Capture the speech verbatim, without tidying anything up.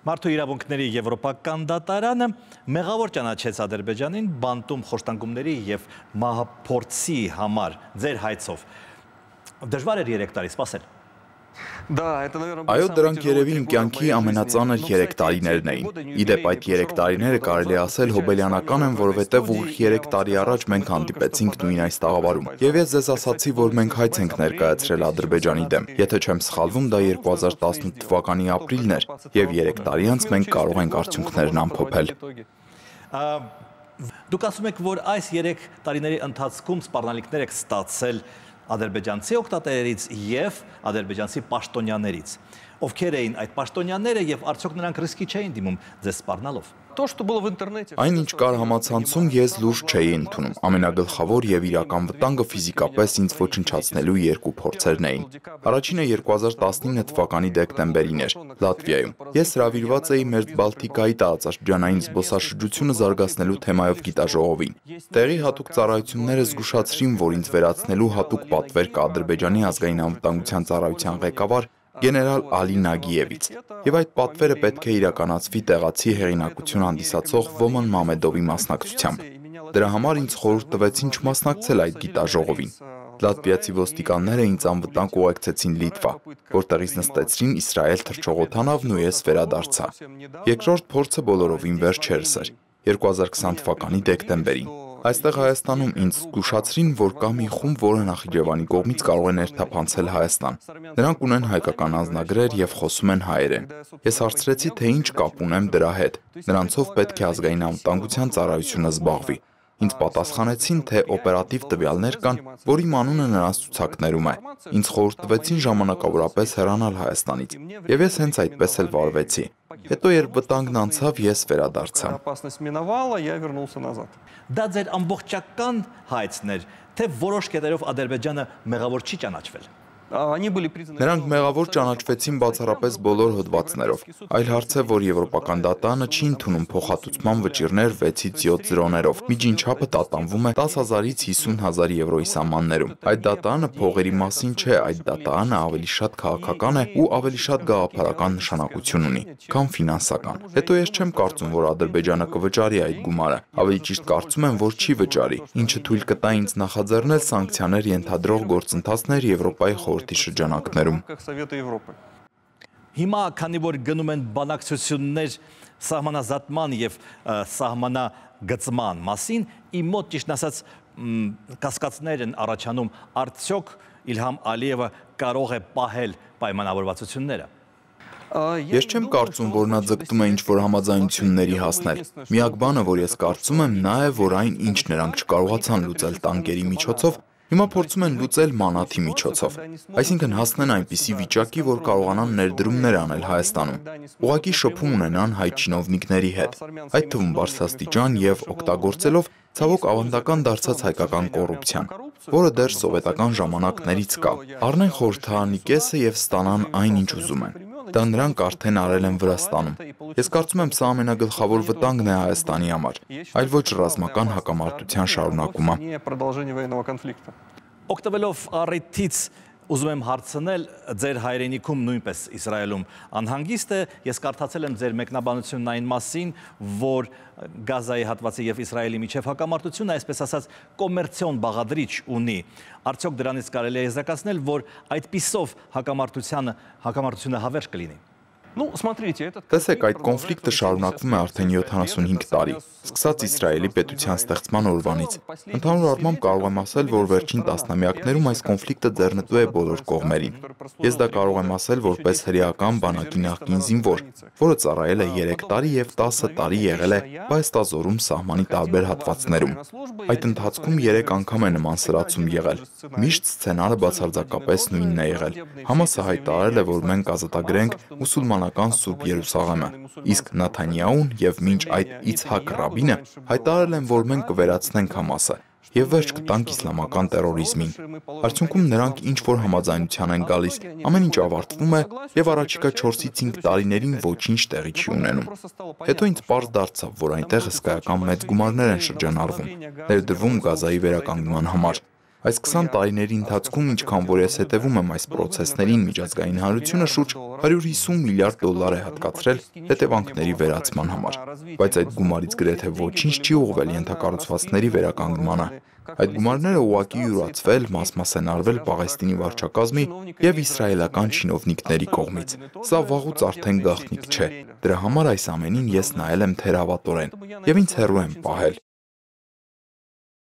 Մարդու իրավունքների եվրոպական դատարանը մեղավոր ճանաչեց Ադրբեջանին բանտում խոշտանգումների և մահափորձի համար ձեր հայցով։ Դժվար էր երեք տարի սպասել։ Այո, դրանք երևի իմ կյանքի ամենածանր երեք տարիներն էին։ Իդեպ այդ երեք տարիները կարելի է ասել հոբելյանական են, որովհետև ուղիղ երեք տարի առաջ մենք հանդիպեցինք նույն այս տաղավարում։ Եվ ես ձեզ ասացի, որ մենք հայց ենք ներկայացրել Ադրբեջանի դեմ։ Եթե չեմ սխալվում, դա երկու հազար տասնութ թվականի ապրիլն էր, եւ երեք տարի անց մենք կարող ենք արդյունքներն ամփոփել։ Դուք ասում եք, որ այս երեք տարիների ընթացքում սպառնալիքներ եք ստացել ադրբեջանցի օգտատերերից և ադրբեջանցի պաշտոնյաներից։ Ովքեր էին այդ պաշտոնյաները և արդյոք նրանք ռիսկի չէին դիմում ձեզ սպառնալով։ Այն, ինչ կար համացանցում, ես լուրջ չէի ընդունում։ Ամենագլխավոր և իրական վտանգը ֆիզիկապես ինձ ոչնչացնելու երկու փորձերն էին։ Առաջինը երկու հազար տասնինը թվականի դեկտեմբերին էր, Լատվիայում։ Ես հրավիրված էի Մերձբալթիկայի տարածաշրջանային զբոսաշրջությունը զարգացնելու թեմայով գիտաժողովին։ Տեղի հատուկ ծառայությունները զգուշացրին, որ ինձ վերացնելու հատուկ պատվեր կա Ադրբեջանի ազգային անվտանգության ծառայության ղեկավար գեներալ Ալի Նագիևից, և այդ պատվերը պետք է իրականացվի տեղացի հեղինակություն հանդիսացող Ոման Մամեդովի մասնակցությամբ։ Դրա համար ինձ խորհուրդ տվեցին չմասնակցել այդ գիտաժողովին։ Լատվիացի ոստիկանները ինձ անվտանգ ուղեկցեցին Լիտվա, որտեղից նստեցրին Իսրայել թռչողոթանավն ու ես վերադարձա։ Երկրորդ փորձը բոլորովին վերջերս էր, երկու հազար քսան թվականի դեկտեմբերին։ Այստեղ Հայաստանում ինձ զգուշացրին, որ կա մի խումբ, որը Նախիջևանի կողմից կարող է ներթափանցել Հայաստան։ Նրանք ունեն հայկական անձնագրեր և խոսում են հայերեն։ Ես հարցրեցի, թե ինչ կապ ունեմ դրա հետ։ Նրանցով պետք է ազգային անվտանգության ծառայությունը զբաղվի։ Ինձ պատասխանեցին, թե օպերատիվ տվյալներ կան, որ իմ անունը նրանց ցուցակներում է։ Ինձ խորհուրդ տվեցին ժամանակավորապես հեռանալ Հայաստանից, և ես հենց այդպես էլ վարվեցի։ Հետո երբ վտանգն անցավ, ես վերադարձա։ Դա ձեր ամբողջական հայցն էր, թե որոշ կետերով Ադրբեջանը մեղավոր չի ճանաչվել։ Նրանք մեղավոր ճանաչվեցին բացառապես բոլոր հոդվածներով։ Այլ հարց է, որ Եվրոպական դատարանը չի ընդունում փոխհատուցման վճիռներ վեցից յոթ զրոներով։ Միջինչափը տատանվում է տասը հազարից հիսուն հազար եվրոյի սահմաններում։ Այդ դատարանը փողերի մասին չէ, այդ դատարանը ավելի շատ քաղաքական է ու ավելի շատ գաղափարական նշանակություն ունի, քան ֆինանսական։ Հետո ես չեմ կարծում, որ Ադրբեջանը կվճարի այդ գումարը։ Ավելի ճիշտ կարծում եմ, որ չի վճարի, ինչը թույլ կտա ինձ նախաձեռնել սանկցիաներ ենթադրող գործընթացներ Եվրոպայի խորհրդի շրջանակներում։ Հիմա, քանի որ գնում են բանակցություններ սահմանազատման և սահմանագծման մասին, իմ մոտ ճիշտ ասած կասկածներ են առաջանում, արդյոք Իլհամ Ալիևը կարող է պահել պայմանավորվածությունները։ Ես չեմ կարծում, որ նա ձգտում է ինչ-որ համաձայնությունների հասնել։ Միակ բանը, որ ես կարծում եմ, նա է, որ այն, ինչ նրանք չկարողացան լուծել տանկերի միջոցով, հիմա փորձում են լուծել մանաթի միջոցով։ Այսինքն հասնեն այնպիսի վիճակի, որ կարողանան ներդրումներ անել Հայաստանում։ Ուղղակի շփում ունենան հայ չինովնիկների հետ, այդ թվում բարձրաստիճան և օգտագործելով ցավոք ավանդական դարձած հայկական կոռուպցիան, որը դեռ սովետական ժամանակներից կա։ Առնեն խորհրդարանի կեսը և ստանան այն, ինչ ուզում են։ Դա նրանք արդեն արել են Վրաստանում։ Ես կարծում եմ, սա ամենագլխավոր վտանգն է Հայաստանի համար, այլ ոչ ռազմական հակամարտության շարունակումը։ Օգտվելով առիթից ուզում եմ հարցնել ձեր հայրենիքում նույնպես Իսրայելում անհանգիստ է, ես կարդացել եմ ձեր մեկնաբանությունն այն մասին, որ Գազայի հատվածի և Իսրայելի միջև հակամարտությունը, այսպես ասած, կոմերցիոն բաղադրիչ ունի։ Արդյոք դրանից կարելի է եզրակացնել, որ այդպիսով հակամարտությունը հավերժ կլինի։ Տեսեք, այդ կոնֆլիկտը շարունակվում է արդեն յոթանասունհինգ տարի, սկսած Իսրայելի պետության ստեղծման օրվանից։ Ընդհանուր առմամբ կարող եմ ասել, որ վերջին տասնամյակներում այս կոնֆլիկտը ձեռնտու է բոլոր կողմերին։ Ես դա կարող եմ ասել որպես հրեական բանակի նախկին զինվոր, որը ծառայել է երեք տարի և տասը տարի եղել է պայստազորում սահմանի տարբեր հատվածներում։ Այդ ընթացքում երեք անգամ է նման սրացում եղել։ Միշտ սցենարը բացարձակապես նույնն է եղել։ Համասը հայտարարել է, որ մենք ազատագրենք մուսուլմանական Սուրբ Երուսաղեմը, իսկ Նաթանյահուն և մինչ այդ Իցհակ Ռաբինը հայտարարել են, որ մենք կվերացնենք Համասը և վերջ կտանք իսլամական տերորիզմին։ Արդյունքում նրանք ինչ-որ համաձայնության են գալիս, ամեն ինչ ավարտվում է և առաջիկա չորսից հինգ տարիներին ոչինչ տեղի չի ունենում։ Հետո ինձ պարզ դարձավ, որ այնտեղ հսկայական մեծ գումարներ են շրջանառվում, ներդրվում Գազայի վերականգնման համար։ Այս քսան տարիների ընթացքում, ինչքան որ ես հետևում եմ այս պրոցեսներին, միջազգային հանրությունը շուրջ հարյուր հիսուն միլիարդ դոլար է հատկացրել հետևանքների վերացման համար, բայց այդ գումարից գրեթե ոչինչ չի ուղղվել ենթակառուցվածքների վերականգնմանը։ Այդ գումարները ուղղակի յուրացվել, մաս-մաս են արվել Պաղեստինի վարչակազմի և իսրայելական չինովնիկների կողմից։ Սա վաղուց արդեն գաղտնիք չէ։ Դրա համար այս ամենին ես նայել եմ թերավատորեն և ինձ հեռու եմ պահել։